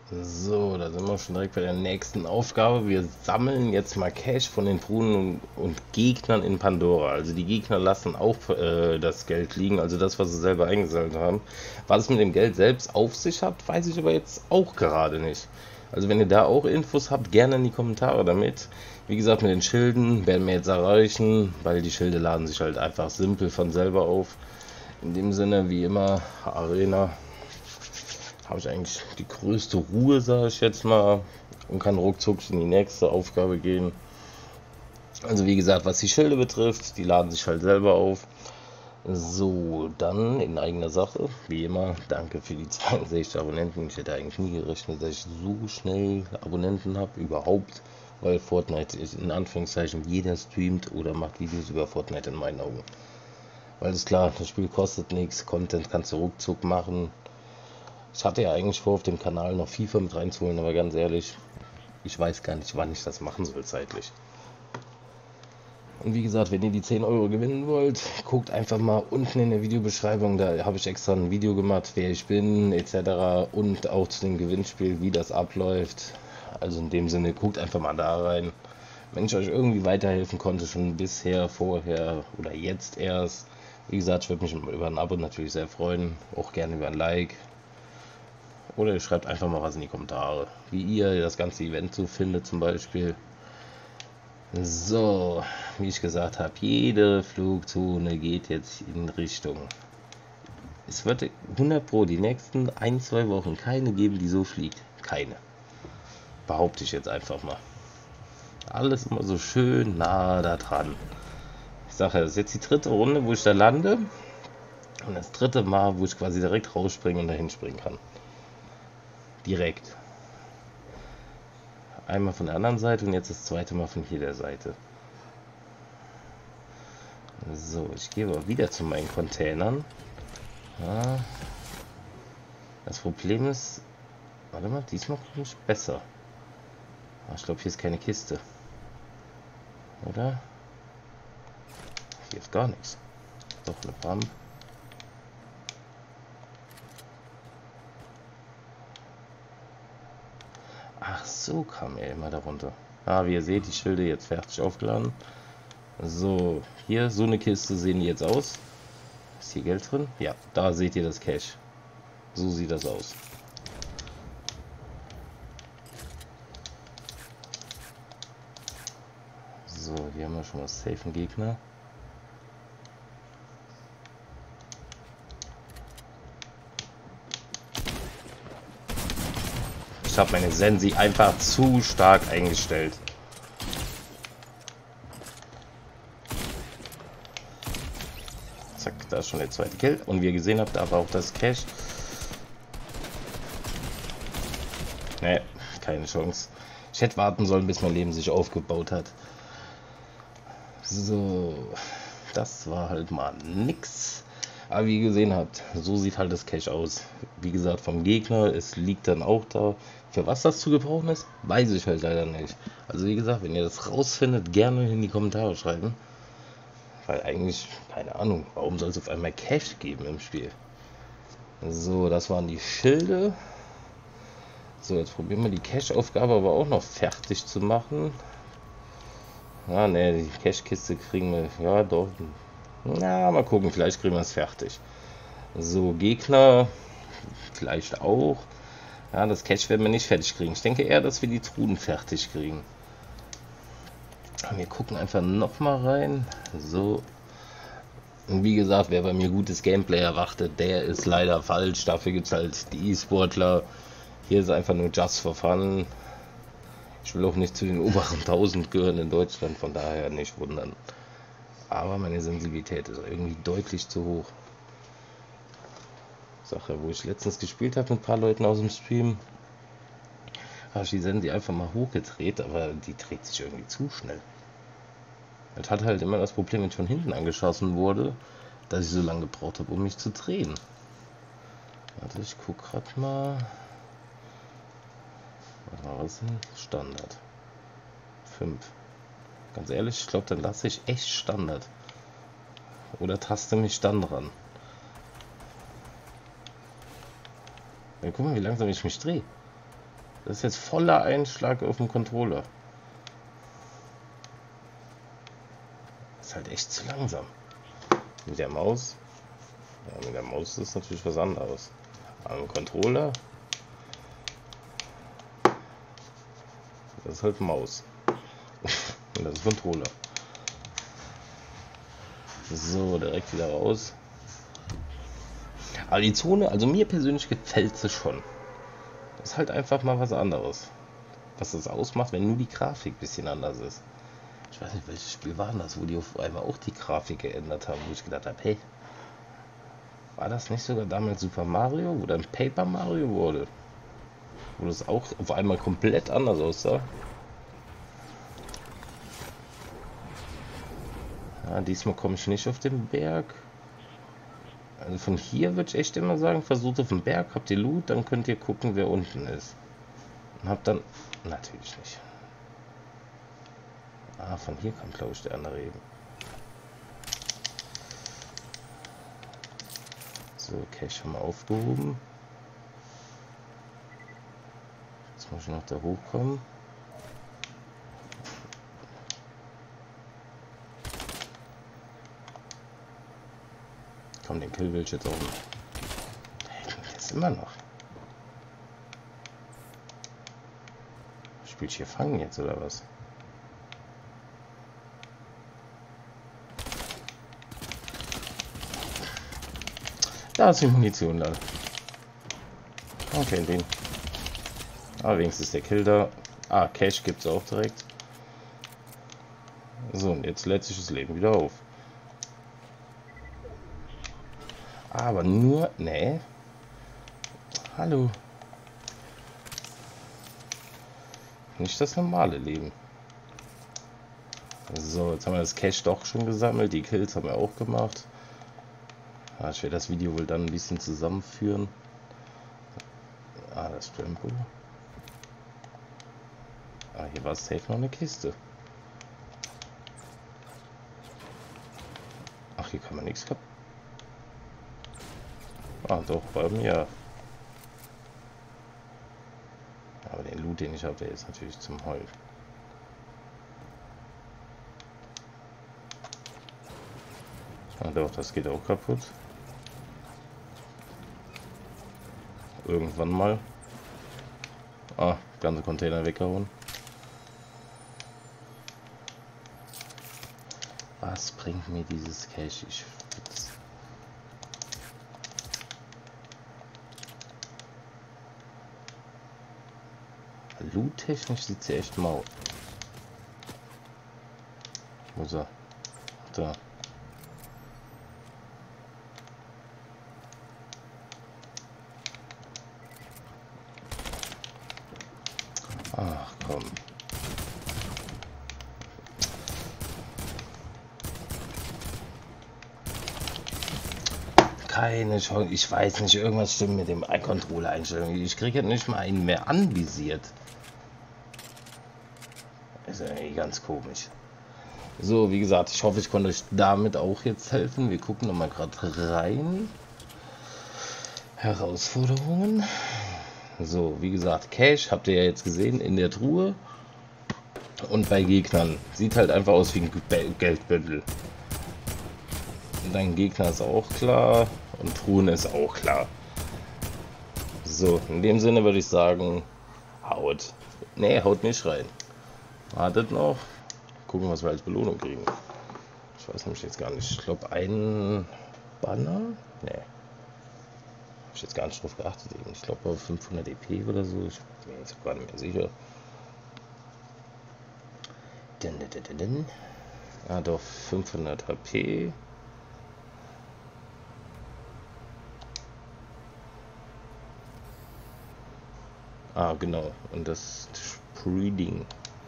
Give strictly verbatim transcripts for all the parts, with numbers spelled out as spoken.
So, da sind wir schon direkt bei der nächsten Aufgabe. Wir sammeln jetzt mal Cash von den Truhen und, und Gegnern in Pandora. Also die Gegner lassen auch äh, das Geld liegen, also das, was sie selber eingesammelt haben. Was es mit dem Geld selbst auf sich hat, weiß ich aber jetzt auch gerade nicht. Also wenn ihr da auch Infos habt, gerne in die Kommentare damit. Wie gesagt, mit den Schilden werden wir jetzt erreichen, weil die Schilde laden sich halt einfach simpel von selber auf. In dem Sinne, wie immer, Arena. Habe ich eigentlich die größte Ruhe, sage ich jetzt mal, und kann ruckzuck in die nächste Aufgabe gehen. Also wie gesagt, was die Schilde betrifft, die laden sich halt selber auf. So, dann in eigener Sache, wie immer, danke für die zweiundsechzig Abonnenten. Ich hätte eigentlich nie gerechnet, dass ich so schnell Abonnenten habe, überhaupt, weil Fortnite ist in Anführungszeichen, jeder streamt oder macht Videos über Fortnite in meinen Augen. Weil es klar, das Spiel kostet nichts, Content kannst du ruckzuck machen. Ich hatte ja eigentlich vor, auf dem Kanal noch FIFA mit reinzuholen, aber ganz ehrlich, ich weiß gar nicht, wann ich das machen soll zeitlich. Und wie gesagt, wenn ihr die zehn Euro gewinnen wollt, guckt einfach mal unten in der Videobeschreibung, da habe ich extra ein Video gemacht, wer ich bin, et cetera. Und auch zu dem Gewinnspiel, wie das abläuft. Also in dem Sinne, guckt einfach mal da rein. Wenn ich euch irgendwie weiterhelfen konnte, schon bisher, vorher oder jetzt erst, wie gesagt, ich würde mich über ein Abo natürlich sehr freuen, auch gerne über ein Like. Oder ihr schreibt einfach mal was in die Kommentare, wie ihr das ganze Event so findet zum Beispiel. So, wie ich gesagt habe, jede Flugzone geht jetzt in Richtung. Es wird hundert Pro die nächsten ein, zwei Wochen keine geben, die so fliegt. Keine. Behaupte ich jetzt einfach mal. Alles immer so schön nah da dran. Ich sage ja, das ist jetzt die dritte Runde, wo ich da lande. Und das dritte Mal, wo ich quasi direkt rausspringen und dahin springen kann. Direkt. Einmal von der anderen Seite und jetzt das zweite Mal von hier der Seite. So, ich gehe aber wieder zu meinen Containern. Ja. Das Problem ist, warte mal, diesmal komme ich besser. Ich glaube, hier ist keine Kiste. Oder? Hier ist gar nichts. Doch eine Pump. Ach so, kam er immer darunter. Ah, wie ihr seht, die Schilde jetzt fertig aufgeladen. So, hier, so eine Kiste sehen die jetzt aus. Ist hier Geld drin? Ja, da seht ihr das Cash. So sieht das aus. So, hier haben wir schon mal safen Gegner. Ich habe meine Sensi einfach zu stark eingestellt. Zack, da ist schon der zweite Kill. Und wie ihr gesehen habt, da war auch das Cash. Ne, keine Chance. Ich hätte warten sollen, bis mein Leben sich aufgebaut hat. So, das war halt mal nix. Aber wie ihr gesehen habt, so sieht halt das Cash aus. Wie gesagt, vom Gegner, es liegt dann auch da. Für was das zu gebrauchen ist, weiß ich halt leider nicht. Also wie gesagt, wenn ihr das rausfindet, gerne in die Kommentare schreiben. Weil eigentlich, keine Ahnung, warum soll es auf einmal Cash geben im Spiel? So, das waren die Schilde. So, jetzt probieren wir die Cash-Aufgabe aber auch noch fertig zu machen. Ja, ne, die Cash-Kiste kriegen wir, ja doch. Na, mal gucken, vielleicht kriegen wir es fertig. So, Gegner vielleicht auch. Ja, das Cash werden wir nicht fertig kriegen. Ich denke eher, dass wir die Truhen fertig kriegen. Wir gucken einfach nochmal rein. So. Und wie gesagt, wer bei mir gutes Gameplay erwartet, der ist leider falsch. Dafür gibt es halt die E-Sportler. Hier ist einfach nur just for fun. Ich will auch nicht zu den oberen tausend gehören in Deutschland, von daher nicht wundern. Aber meine Sensibilität ist irgendwie deutlich zu hoch. Sache, wo ich letztens gespielt habe mit ein paar Leuten aus dem Stream, habe ich die Sensi einfach mal hochgedreht, aber die dreht sich irgendwie zu schnell. Es hat halt immer das Problem, wenn ich von hinten angeschossen wurde, dass ich so lange gebraucht habe, um mich zu drehen. Warte, ich guck gerade mal. Was ist denn Standard? fünf. Ganz ehrlich, ich glaube, dann lasse ich echt Standard. Oder taste mich dann dran. Ja, guck mal, wie langsam ich mich drehe. Das ist jetzt voller Einschlag auf dem Controller. Das ist halt echt zu langsam. Mit der Maus. Ja, mit der Maus ist natürlich was anderes. Aber im Controller. Das ist halt Maus. Und das ist Controller. So, direkt wieder raus. Aber die Zone, also mir persönlich gefällt sie schon. Das ist halt einfach mal was anderes. Was das ausmacht, wenn nur die Grafik ein bisschen anders ist. Ich weiß nicht, welches Spiel war das, wo die auf einmal auch die Grafik geändert haben, wo ich gedacht habe, hey, war das nicht sogar damals Super Mario oder ein Paper Mario wurde? Wo das auch auf einmal komplett anders aussah. Ja, diesmal komme ich nicht auf den Berg. Also von hier würde ich echt immer sagen, versucht auf den Berg, habt ihr Loot, dann könnt ihr gucken, wer unten ist. Und habt dann... Natürlich nicht. Ah, von hier kommt, glaube ich, der andere eben. So, Cache haben wir aufgehoben. Jetzt muss ich noch da hochkommen. Komm, den Kill will ich jetzt auch noch. Der ist immer noch. Spielt hier Fangen jetzt oder was? Da ist die Munition da. Okay, den. Aber wenigstens der Kill da. Ah, Cash gibt es auch direkt. So, und jetzt lädt sich das Leben wieder auf. Aber nur... Nee. Hallo. Nicht das normale Leben. So, jetzt haben wir das Cash doch schon gesammelt. Die Kills haben wir auch gemacht. Ah, ich werde das Video wohl dann ein bisschen zusammenführen. Ah, das Tempo. Ah, hier war es safe noch eine Kiste. Ach, hier kann man nichts kaputt. Ah, doch, bei mir. Aber den Loot, den ich habe, der ist natürlich zum Heulen. Ah, doch, das geht auch kaputt. Irgendwann mal. Ah, ganze Container weggehauen. Was bringt mir dieses Cache? Ich find's. Loot-technisch sieht sie echt mau. Wo ist er? Da. Ach komm. Keine Chance. Ich weiß nicht, irgendwas stimmt mit dem Controller-Einstellung. Ich kriege nicht mal einen mehr anvisiert. Ist ja ganz komisch. So, wie gesagt, ich hoffe, ich konnte euch damit auch jetzt helfen. Wir gucken nochmal gerade rein. Herausforderungen. So, wie gesagt, Cash habt ihr ja jetzt gesehen in der Truhe. Und bei Gegnern. Sieht halt einfach aus wie ein Geldbündel. Dein Gegner ist auch klar. Und Truhen ist auch klar. So, in dem Sinne würde ich sagen, haut. Ne, haut nicht rein. Wartet noch. Gucken, was wir als Belohnung kriegen. Ich weiß nämlich jetzt gar nicht. Ich glaube, ein Banner? Ne. Habe ich jetzt gar nicht drauf geachtet. Ich glaube, auf fünfhundert E P oder so. Ich bin mir jetzt gar nicht mehr sicher. Dun, dun, dun, dun. Ah, doch, fünfhundert H P. Ah, genau. Und das Spreading.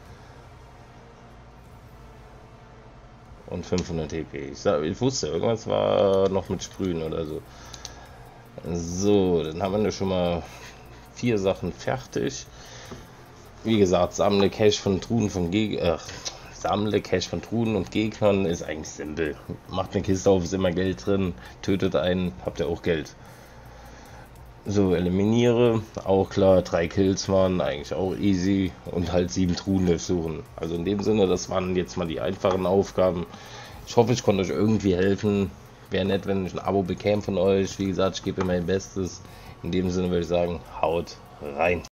Und fünfhundert T P. Ich, sag, ich wusste, irgendwas war noch mit Sprühen oder so. So, dann haben wir schon mal vier Sachen fertig. Wie gesagt, sammle Cash von Truhen von Gegnern. Sammle Cash von Truhen und Gegnern ist eigentlich simpel. Macht eine Kiste auf, ist immer Geld drin. Tötet einen, habt ihr auch Geld. So, eliminiere, auch klar, drei Kills waren eigentlich auch easy und halt sieben Truhen durchsuchen. Also in dem Sinne, das waren jetzt mal die einfachen Aufgaben. Ich hoffe, ich konnte euch irgendwie helfen. Wäre nett, wenn ich ein Abo bekäme von euch. Wie gesagt, ich gebe mir mein Bestes. In dem Sinne würde ich sagen, haut rein.